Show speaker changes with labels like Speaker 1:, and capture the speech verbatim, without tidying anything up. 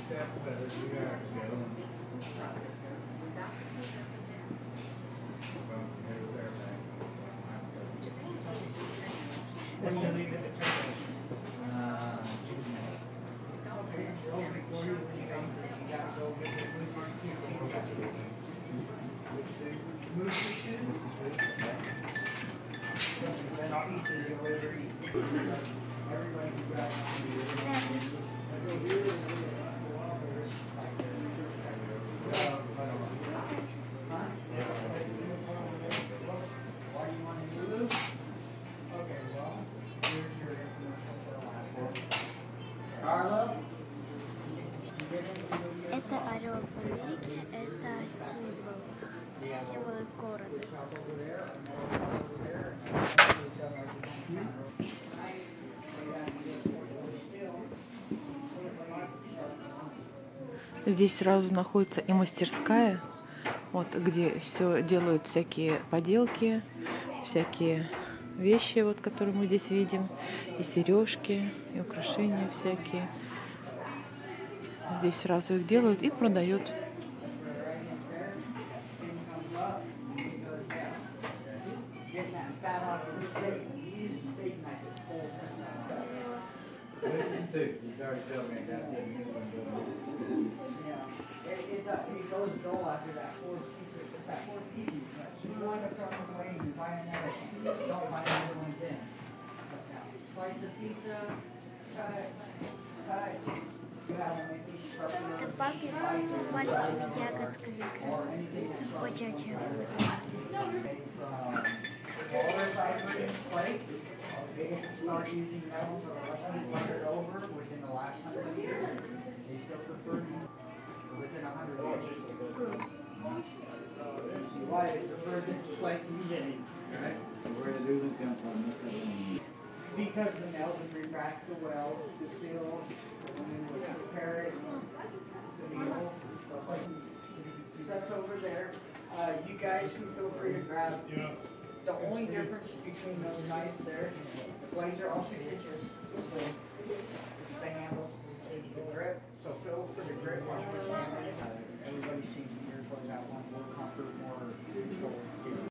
Speaker 1: When you leave it at church? Uh, before you leave, you gotta go get the Moose's pizza. Moose's pizza? Best pizza you'll ever eat. Everybody who got why do you want to move? Okay, well, here's your information for the last one. Carla?
Speaker 2: Это орел в Америке, это символ, символ города.
Speaker 3: Здесь сразу находится и мастерская, вот, где все делают всякие поделки, всякие вещи, вот, которые мы здесь видим, и сережки, и украшения всякие. Здесь сразу их делают и продают.
Speaker 2: Табак с маленькими ягодками красными. Очень-очень вкусно.
Speaker 1: Because the nails would retract the wells, the seal, and then we would prepare it, the needles, stuff like that. That's over there. Uh, you guys can feel free to grab. Yeah. The only difference between those knives there, the blades are all six inches. So the handle, the grip. So Phil's for the grip, watch what's happening. Everybody sees the ear close out one more comfort, more control.